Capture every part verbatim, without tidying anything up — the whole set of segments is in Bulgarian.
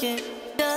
che già,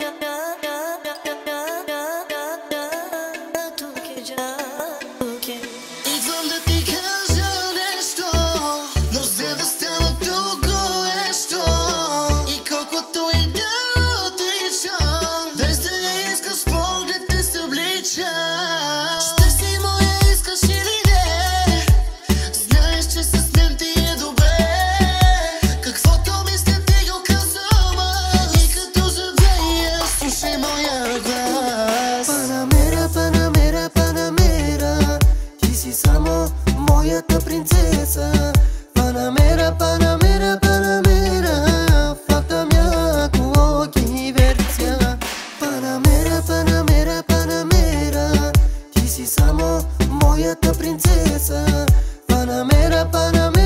tu che già, tu che Идвам да ти кажа нещо, но за да стана друго нещо. И колкото и да отричам, без да не искаш с поглед да се обличам. Ще си моя, искаш или не? Знаеш, че с мен ти е добре. Каквото мисля ти го казвам, и като завея, слушай моя глас. Панамера, Панамера, Панамера, ти си само моята принцеса. Panamera, Panamera, Panamera, fata-mi cu ochii verzi. Panamera, Panamera, Panamera, ti si samo moja ta princesa. Panamera, Panamera.